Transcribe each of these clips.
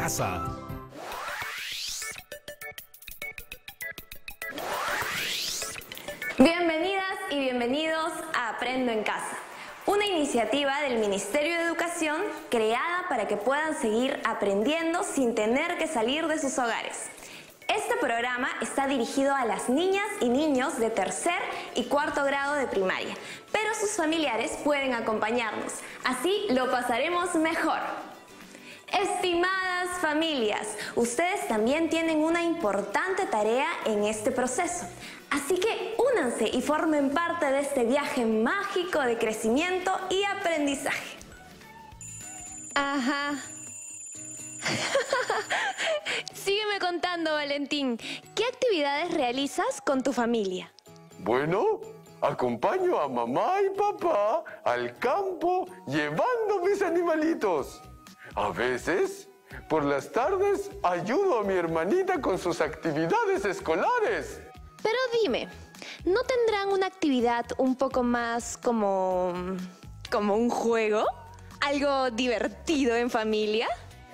casa. Bienvenidas y bienvenidos a Aprendo en Casa, una iniciativa del Ministerio de Educación creada para que puedan seguir aprendiendo sin tener que salir de sus hogares. Este programa está dirigido a las niñas y niños de tercer y cuarto grado de primaria, pero sus familiares pueden acompañarnos, así lo pasaremos mejor. Estimadas familias, ustedes también tienen una importante tarea en este proceso. Así que únanse y formen parte de este viaje mágico de crecimiento y aprendizaje. Ajá. Sígueme contando, Valentín. ¿Qué actividades realizas con tu familia? Bueno, acompaño a mamá y papá al campo llevando mis animalitos. A veces, por las tardes, ayudo a mi hermanita con sus actividades escolares. Pero dime, ¿no tendrán una actividad un poco más como un juego? ¿Algo divertido en familia?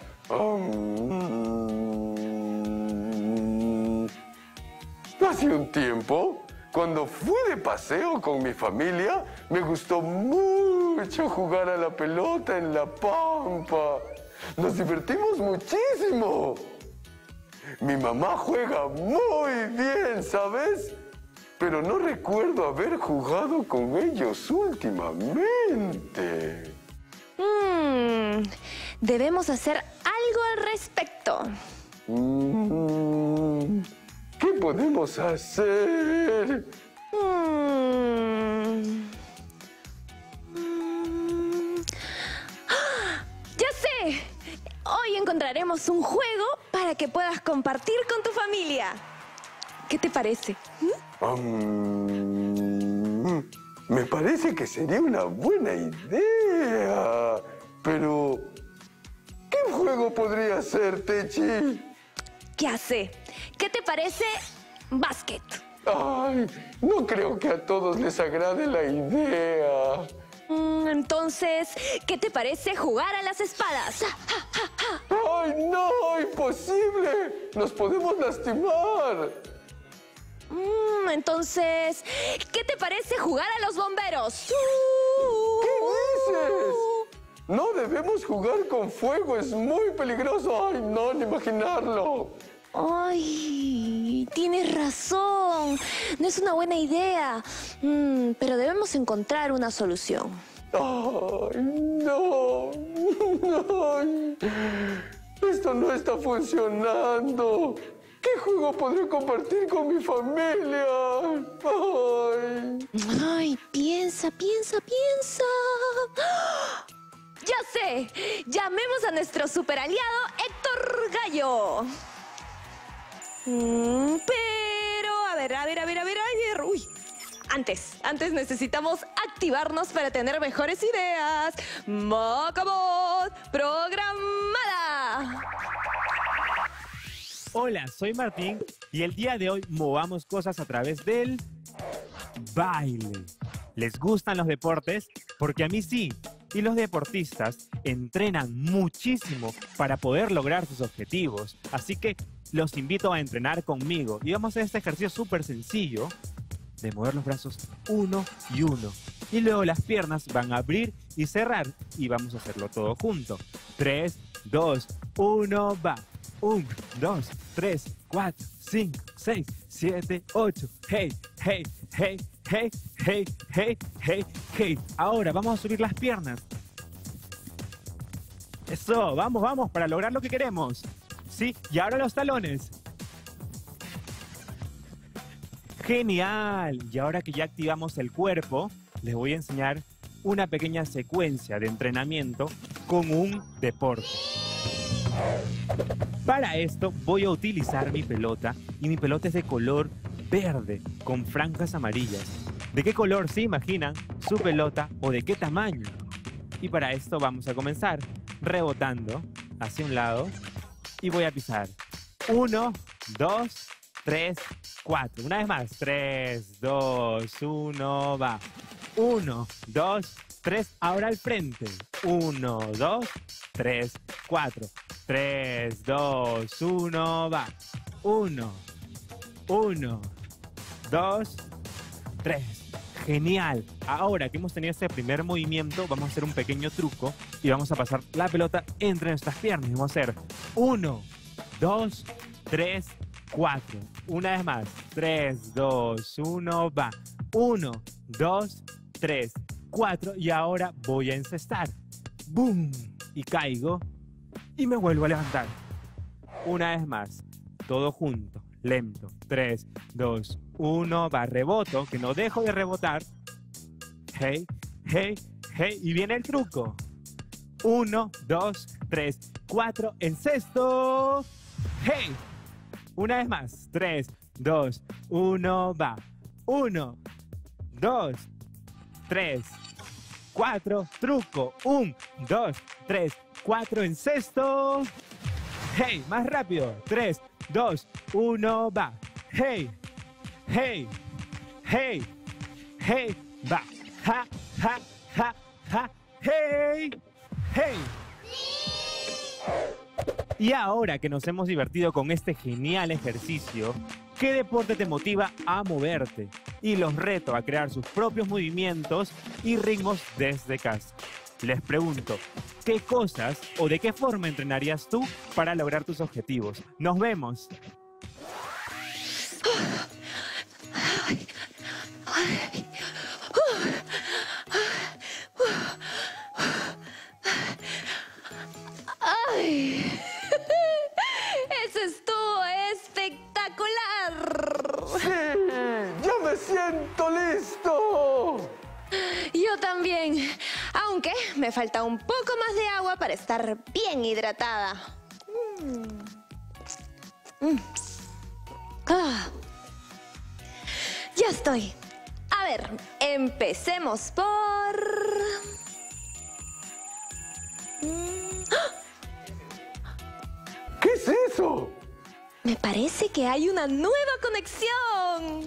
Hace un tiempo, cuando fui de paseo con mi familia, me gustó mucho jugar a la pelota en la pampa. Nos divertimos muchísimo. Mi mamá juega muy bien, ¿sabes? Pero no recuerdo haber jugado con ellos últimamente. Debemos hacer algo al respecto. ¿Qué podemos hacer? ¡Ya sé! Hoy encontraremos un juego para que puedas compartir con tu familia. ¿Qué te parece? Me parece que sería una buena idea. Pero, ¿qué juego podría ser, Techi? Ya sé. ¿Qué te parece básquet? Ay, no creo que a todos les agrade la idea. Entonces, ¿qué te parece jugar a las espadas? ¡Ay, no! ¡Imposible! ¡Nos podemos lastimar! Entonces, ¿qué te parece jugar a los bomberos? ¿Qué dices? No debemos jugar con fuego, es muy peligroso. ¡Ay, no, ni imaginarlo! Ay, tienes razón. No es una buena idea. Pero debemos encontrar una solución. ¡Ay, no! ¡Ay! Esto no está funcionando. ¿Qué juego podré compartir con mi familia? ¡Ay! Ay, piensa. ¡Ya sé! Llamemos a nuestro superaliado Héctor Gallo. Pero, a ver. Uy. Antes necesitamos activarnos para tener mejores ideas. ¡Macabot programada! Hola, soy Martín y el día de hoy movamos cosas a través del baile. ¿Les gustan los deportes? Porque a mí sí. Y los deportistas entrenan muchísimo para poder lograr sus objetivos. Así que los invito a entrenar conmigo. Y vamos a hacer este ejercicio súper sencillo de mover los brazos uno y uno. Y luego las piernas van a abrir y cerrar. Y vamos a hacerlo todo junto. 3, 2, 1, va. 1, 2, 3, 4, 5, 6, 7, 8. Hey, hey, hey, hey, hey, hey, hey, hey. Ahora vamos a subir las piernas. Eso, vamos, para lograr lo que queremos. Sí, y ahora los talones. ¡Genial! Y ahora que ya activamos el cuerpo, les voy a enseñar una pequeña secuencia de entrenamiento con un deporte. Para esto voy a utilizar mi pelota y mi pelota es de color verde con franjas amarillas. ¿De qué color se imaginan su pelota o de qué tamaño? Y para esto vamos a comenzar rebotando hacia un lado y voy a pisar. 1, 2, 3, 4. Una vez más. 3, 2, 1, va. 1, 2, 3. Ahora al frente. 1, 2, 3, 4. 3, 2, 1, va. 1, 1, 2, 3. Genial. Ahora que hemos tenido este primer movimiento, vamos a hacer un pequeño truco y vamos a pasar la pelota entre nuestras piernas. Vamos a hacer 1, 2, 3, 4. Una vez más. 3, 2, 1, va. 1, 2, 3, 4. Y ahora voy a encestar. ¡Bum! Y caigo y me vuelvo a levantar. Una vez más. Todo junto. Lento. 3, 2, 1. Va. Reboto, que no dejo de rebotar. Hey, hey, hey. Y viene el truco. 1, 2, 3, 4. Encesto. Hey. Una vez más. 3, 2, 1. Va. 1, 2, 3, 4. Truco. 1, 2, 3, 4. Encesto. Hey. Más rápido. 3, 2, 1. Va. Hey. Hey. Hey. Hey. Va. Ja, ja, ja, ja. Hey. Hey. Y ahora que nos hemos divertido con este genial ejercicio, ¿qué deporte te motiva a moverte? Y los reto a crear sus propios movimientos y ritmos desde casa. Les pregunto, ¿qué cosas o de qué forma entrenarías tú para lograr tus objetivos? ¡Nos vemos! ¡Ay! ¡Eso estuvo espectacular! ¡Sí! ¡Ya me siento listo! Yo también, aunque me falta un poco más de agua para estar bien hidratada. Ya estoy. A ver, empecemos por... ¿Qué es eso? Me parece que hay una nueva conexión.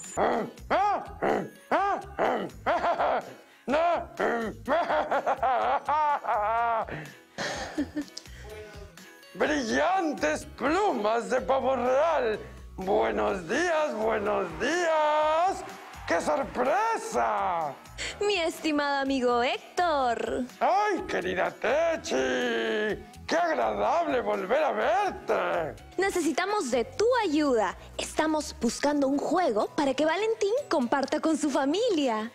Brillantes plumas de pavo real. Buenos días, buenos días. ¡Qué sorpresa! Mi estimado amigo Héctor. ¡Ay, querida Techi! ¡Qué agradable volver a verte! Necesitamos de tu ayuda. Estamos buscando un juego para que Valentín comparta con su familia.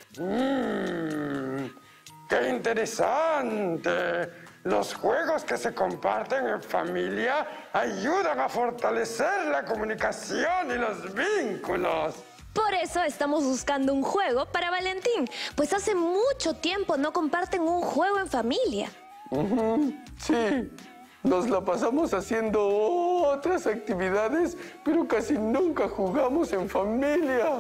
¡Qué interesante! Los juegos que se comparten en familia ayudan a fortalecer la comunicación y los vínculos. Por eso estamos buscando un juego para Valentín, pues hace mucho tiempo no comparten un juego en familia. Sí, nos la pasamos haciendo otras actividades, pero casi nunca jugamos en familia.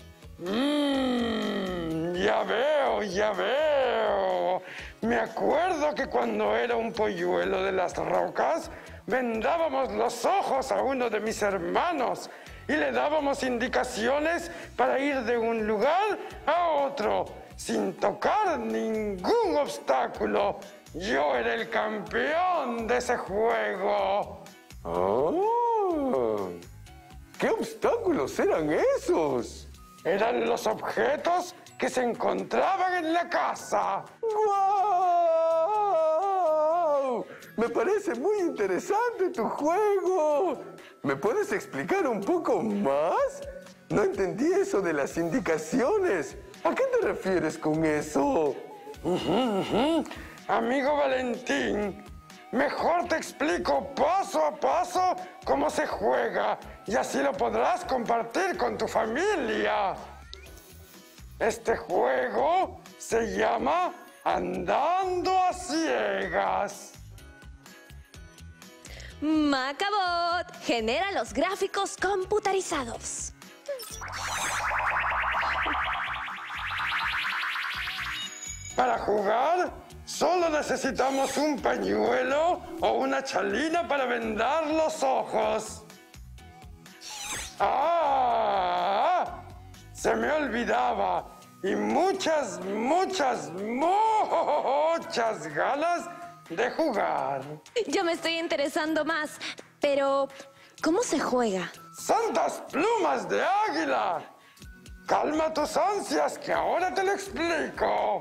Ya veo, ya veo. Me acuerdo que cuando era un polluelo de las rocas, vendábamos los ojos a uno de mis hermanos y le dábamos indicaciones para ir de un lugar a otro, sin tocar ningún obstáculo. Yo era el campeón de ese juego. Oh, ¿qué obstáculos eran esos? Eran los objetos que se encontraban en la casa. ¡Guau! Me parece muy interesante tu juego. ¿Me puedes explicar un poco más? No entendí eso de las indicaciones. ¿A qué te refieres con eso? Amigo Valentín, mejor te explico paso a paso cómo se juega y así lo podrás compartir con tu familia. Este juego se llama Andando a Ciegas. Macabot genera los gráficos computarizados. Para jugar, solo necesitamos un pañuelo o una chalina para vendar los ojos. ¡Ah! Se me olvidaba. Y muchas ganas de jugar. Yo me estoy interesando más, pero ¿cómo se juega? ¡Santas plumas de águila! Calma tus ansias, que ahora te lo explico.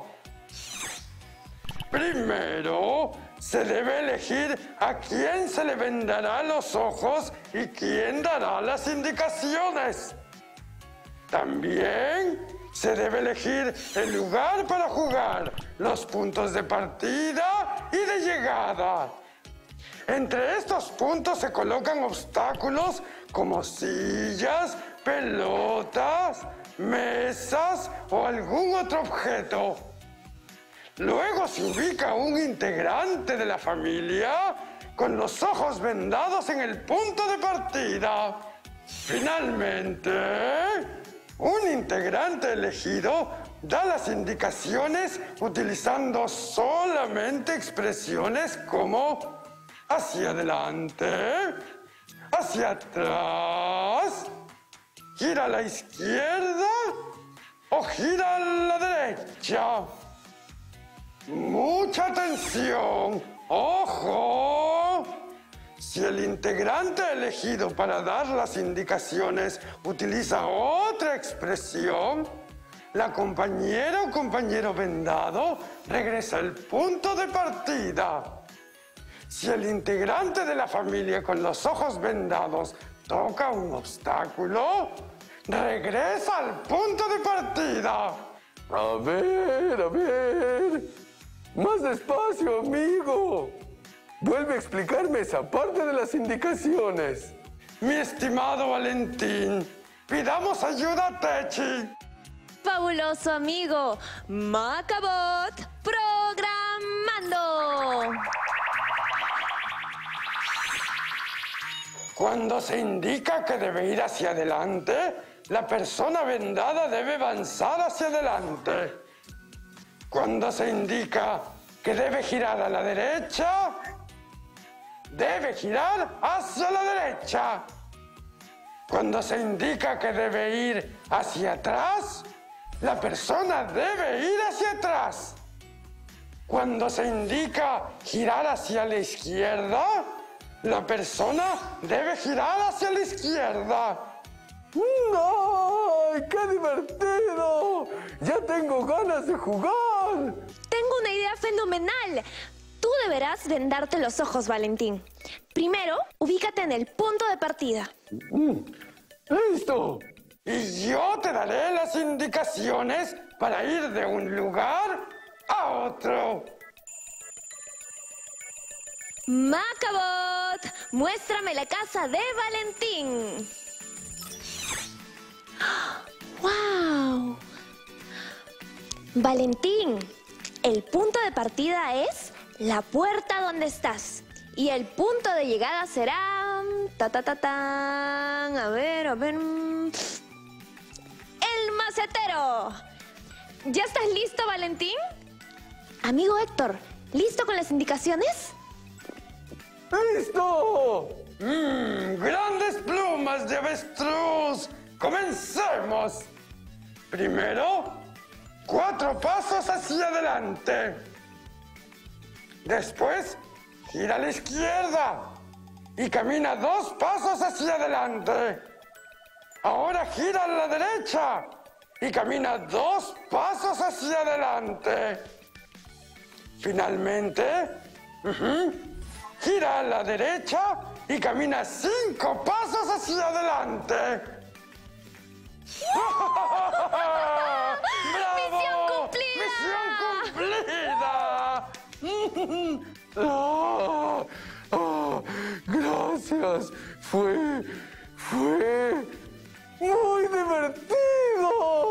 Primero, se debe elegir a quién se le vendará los ojos y quién dará las indicaciones. También se debe elegir el lugar para jugar, los puntos de partida y de llegada. Entre estos puntos se colocan obstáculos como sillas, pelotas, mesas o algún otro objeto. Luego se ubica un integrante de la familia con los ojos vendados en el punto de partida. Finalmente, un integrante elegido da las indicaciones utilizando solamente expresiones como hacia adelante, hacia atrás, gira a la izquierda o gira a la derecha. ¡Mucha atención! ¡Ojo! Si el integrante elegido para dar las indicaciones utiliza otra expresión, la compañera o compañero vendado regresa al punto de partida. Si el integrante de la familia con los ojos vendados toca un obstáculo, regresa al punto de partida. A ver. Más despacio, amigo. Vuelve a explicarme esa parte de las indicaciones. Mi estimado Valentín, pidamos ayuda a Techi. Fabuloso, amigo. Macabot programando. Cuando se indica que debe ir hacia adelante, la persona vendada debe avanzar hacia adelante. Cuando se indica que debe girar a la derecha, debe girar hacia la derecha. Cuando se indica que debe ir hacia atrás, la persona debe ir hacia atrás. Cuando se indica girar hacia la izquierda, la persona debe girar hacia la izquierda. ¡Ay, qué divertido! ¡Ya tengo ganas de jugar! Tengo una idea fenomenal. Tú deberás vendarte los ojos, Valentín. Primero, ubícate en el punto de partida. ¡Listo! Y yo te daré las indicaciones para ir de un lugar a otro. Macabot, muéstrame la casa de Valentín. ¡Wow! Valentín, el punto de partida es la puerta donde estás. Y el punto de llegada será... A ver... ¡El macetero! ¿Ya estás listo, Valentín? Amigo Héctor, ¿listo con las indicaciones? ¡Listo! ¡Grandes plumas de avestruz! ¡Comencemos! Primero, 4 pasos hacia adelante. Después, gira a la izquierda y camina 2 pasos hacia adelante. Ahora gira a la derecha y camina 2 pasos hacia adelante. Finalmente, gira a la derecha y camina 5 pasos hacia adelante. ¡Bravo! ¡Misión cumplida! Gracias. Fue muy divertido.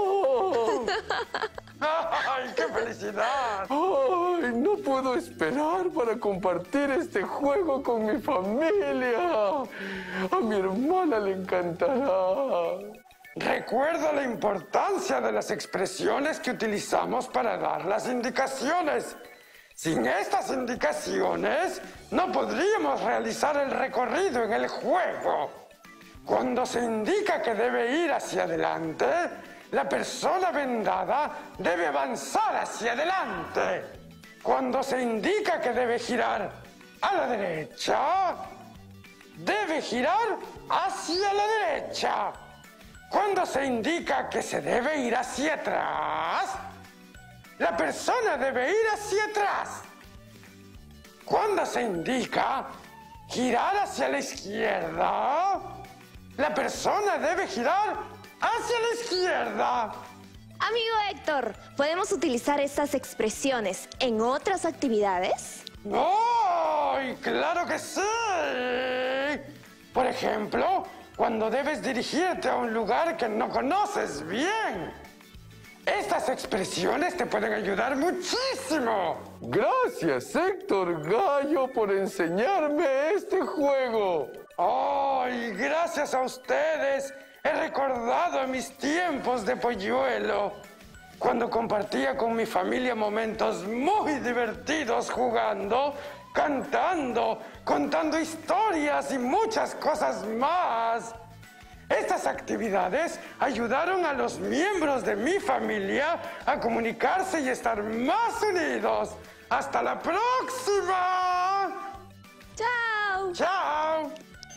¡Ay, qué felicidad! Ay, no puedo esperar para compartir este juego con mi familia. A mi hermana le encantará. Recuerda la importancia de las expresiones que utilizamos para dar las indicaciones. Sin estas indicaciones, no podríamos realizar el recorrido en el juego. Cuando se indica que debe ir hacia adelante, la persona vendada debe avanzar hacia adelante. Cuando se indica que debe girar a la derecha, debe girar hacia la derecha. Cuando se indica que se debe ir hacia atrás, la persona debe ir hacia atrás. Cuando se indica girar hacia la izquierda, la persona debe girar hacia la izquierda. Amigo Héctor, ¿podemos utilizar estas expresiones en otras actividades? ¡Ay, claro que sí! Por ejemplo, cuando debes dirigirte a un lugar que no conoces bien. Estas expresiones te pueden ayudar muchísimo. Gracias, Héctor Gallo, por enseñarme este juego. ¡Ay, gracias a ustedes! He recordado mis tiempos de polluelo, cuando compartía con mi familia momentos muy divertidos jugando, cantando, contando historias y muchas cosas más. Estas actividades ayudaron a los miembros de mi familia a comunicarse y estar más unidos. ¡Hasta la próxima! ¡Chao! ¡Chao!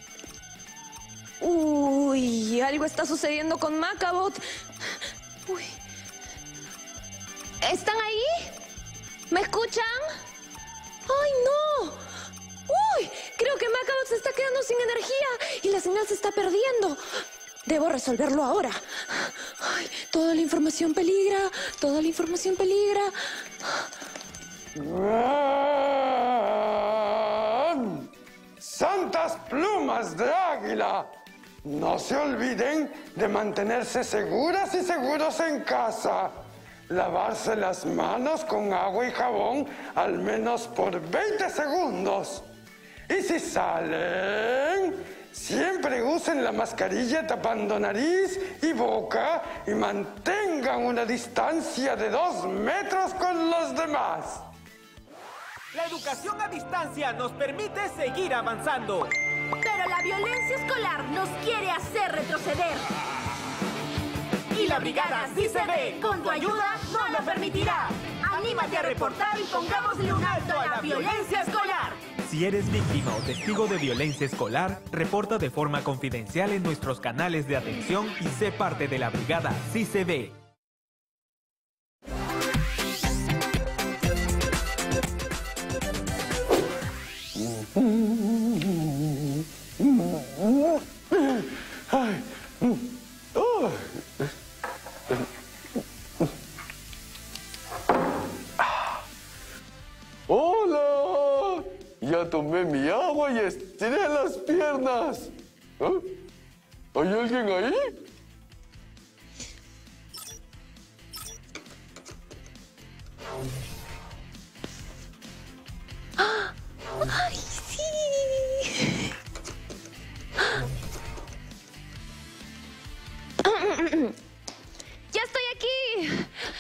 Uy, algo está sucediendo con Macabot. Uy. ¿Están ahí? ¿Me escuchan? ¡Ay, no! ¡Uy! Creo que Macabot se está quedando sin energía y la señal se está perdiendo. Debo resolverlo ahora. Ay, toda la información peligra, toda la información peligra. ¡Santas plumas de águila! No se olviden de mantenerse seguras y seguros en casa. Lavarse las manos con agua y jabón al menos por 20 segundos. Y si salen, siempre usen la mascarilla tapando nariz y boca y mantengan una distancia de 2 metros con los demás. La educación a distancia nos permite seguir avanzando. Pero la violencia escolar nos quiere hacer retroceder. Y la brigada sí se ve. Con tu ayuda no lo permitirá. Anímate a reportar y pongámosle un alto a la violencia escolar. Si eres víctima o testigo de violencia escolar, reporta de forma confidencial en nuestros canales de atención y sé parte de la brigada sí se ve. ¡Hola! Ya tomé mi agua y estiré las piernas. ¿Ah? ¿Hay alguien ahí? ¡Ay, sí! ¡Ya estoy aquí!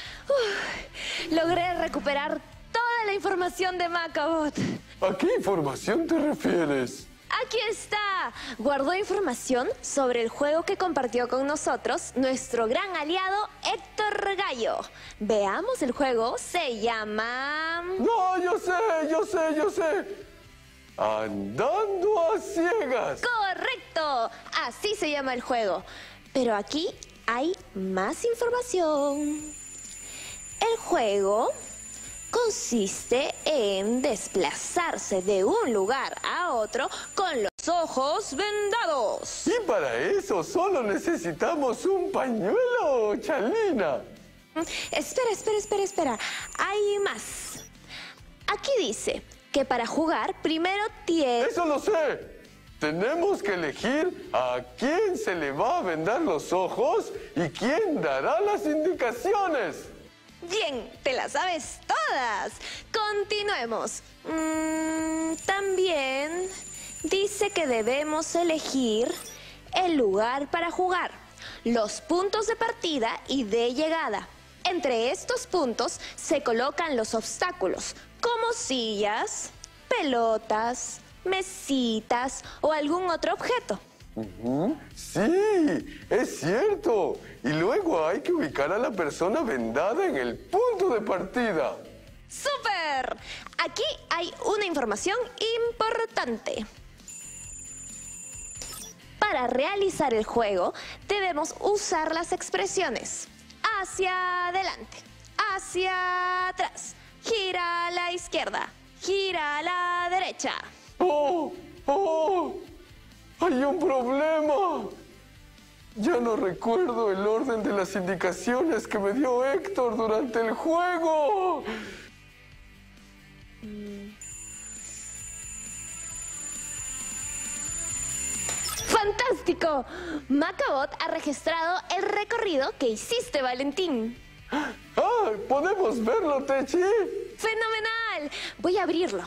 Logré recuperar toda la información de Macabot. ¿A qué información te refieres? Aquí está. Guardó información sobre el juego que compartió con nosotros nuestro gran aliado Héctor Gallo. Veamos el juego. Se llama... No, yo sé. Andando a ciegas. ¡Correcto! Así se llama el juego. Pero aquí hay más información. El juego consiste en desplazarse de un lugar a otro con los ojos vendados. Y para eso solo necesitamos un pañuelo, Chalina. Espera. Hay más. Aquí dice que para jugar primero tiene... Eso lo sé. Tenemos que elegir a quién se le va a vendar los ojos y quién dará las indicaciones. Bien, te las sabes todas. Continuemos. También dice que debemos elegir el lugar para jugar, los puntos de partida y de llegada. Entre estos puntos se colocan los obstáculos, como sillas, pelotas, mesitas o algún otro objeto. Sí, es cierto. Y luego hay que ubicar a la persona vendada en el punto de partida. ¡Súper! Aquí hay una información importante. Para realizar el juego, debemos usar las expresiones hacia adelante, hacia atrás, gira a la izquierda, gira a la derecha. ¡Oh! ¡Oh! ¡Hay un problema! Ya no recuerdo el orden de las indicaciones que me dio Héctor durante el juego. ¡Fantástico! Macabot ha registrado el recorrido que hiciste, Valentín. ¡Ah! ¿Podemos verlo, Techi? ¡Fenomenal! Voy a abrirlo.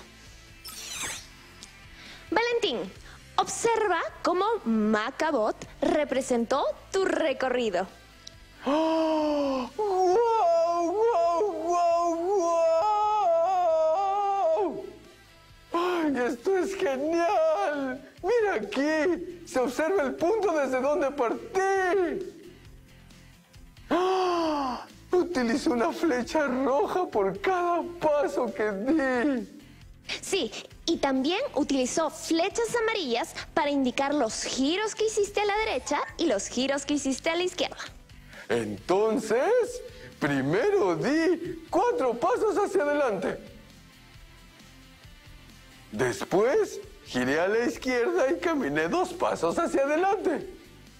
Valentín, observa cómo Macabot representó tu recorrido. ¡Oh! ¡Guau, guau, guau, guau! ¡Ay, esto es genial! ¡Mira aquí! Se observa el punto desde donde partí. ¡Ah! Utilizo una flecha roja por cada paso que di. Sí, y también utilizó flechas amarillas para indicar los giros que hiciste a la derecha y los giros que hiciste a la izquierda. Entonces, primero di 4 pasos hacia adelante. Después, giré a la izquierda y caminé 2 pasos hacia adelante.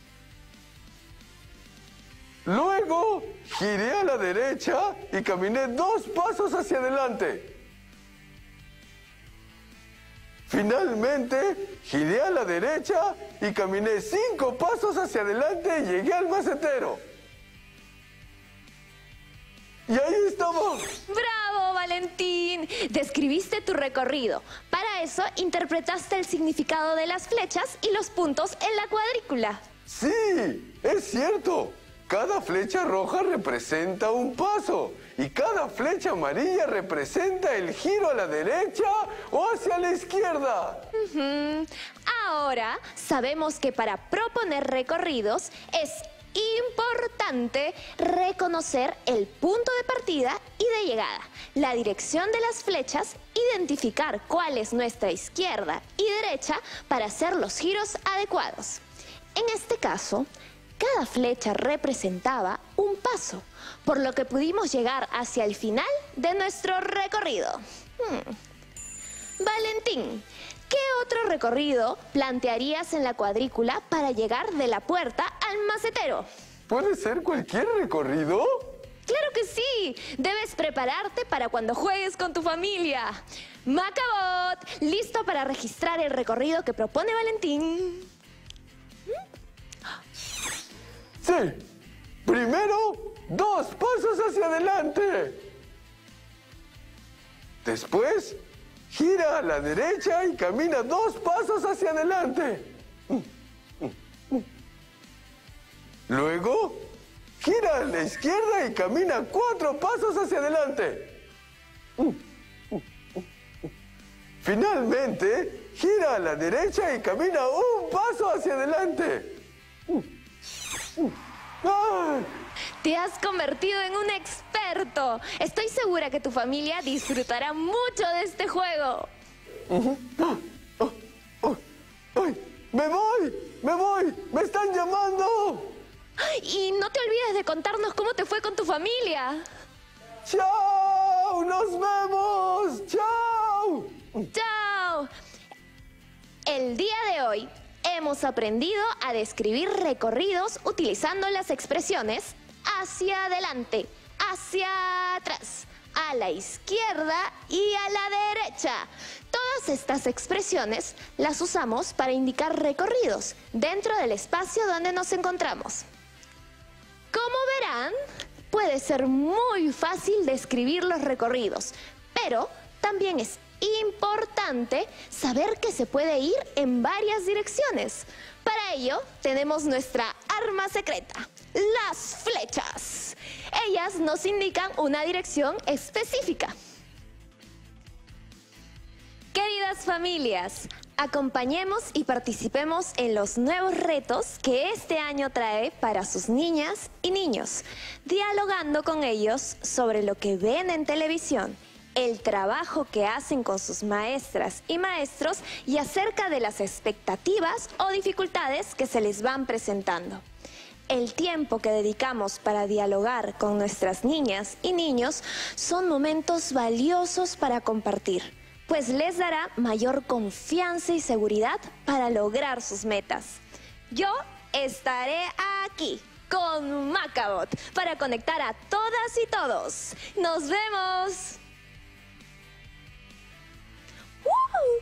Luego, giré a la derecha y caminé 2 pasos hacia adelante. Finalmente, giré a la derecha y caminé 5 pasos hacia adelante y llegué al macetero. Y ahí estamos. ¡Bravo, Valentín! Describiste tu recorrido. Para eso, interpretaste el significado de las flechas y los puntos en la cuadrícula. Sí, es cierto. Cada flecha roja representa un paso y cada flecha amarilla representa el giro a la derecha o hacia la izquierda. Ahora sabemos que para proponer recorridos es importante reconocer el punto de partida y de llegada, la dirección de las flechas, identificar cuál es nuestra izquierda y derecha para hacer los giros adecuados. En este caso, cada flecha representaba un paso, por lo que pudimos llegar hacia el final de nuestro recorrido. Valentín, ¿qué otro recorrido plantearías en la cuadrícula para llegar de la puerta al macetero? ¿Puede ser cualquier recorrido? ¡Claro que sí! Debes prepararte para cuando juegues con tu familia. Macabot, ¿listo para registrar el recorrido que propone Valentín? Sí. Primero, 2 pasos hacia adelante. Después, gira a la derecha y camina 2 pasos hacia adelante. Luego, gira a la izquierda y camina 4 pasos hacia adelante. Finalmente, gira a la derecha y camina 1 paso hacia adelante. ¡Ay! Te has convertido en un experto. Estoy segura que tu familia disfrutará mucho de este juego. ¡Ay! ¡Me voy! ¡Me están llamando! Y no te olvides de contarnos cómo te fue con tu familia. ¡Chao! ¡Nos vemos! ¡Chao! ¡Chao! El día de hoy hemos aprendido a describir recorridos utilizando las expresiones hacia adelante, hacia atrás, a la izquierda y a la derecha. Todas estas expresiones las usamos para indicar recorridos dentro del espacio donde nos encontramos. Como verán, puede ser muy fácil describir los recorridos, pero también es importante saber que se puede ir en varias direcciones. Para ello, tenemos nuestra arma secreta, las flechas. Ellas nos indican una dirección específica. Queridas familias, acompañemos y participemos en los nuevos retos que este año trae para sus niñas y niños, dialogando con ellos sobre lo que ven en televisión el trabajo que hacen con sus maestras y maestros y acerca de las expectativas o dificultades que se les van presentando. El tiempo que dedicamos para dialogar con nuestras niñas y niños son momentos valiosos para compartir, pues les dará mayor confianza y seguridad para lograr sus metas. Yo estaré aquí con Macabot para conectar a todas y todos. ¡Nos vemos! ¡Woo!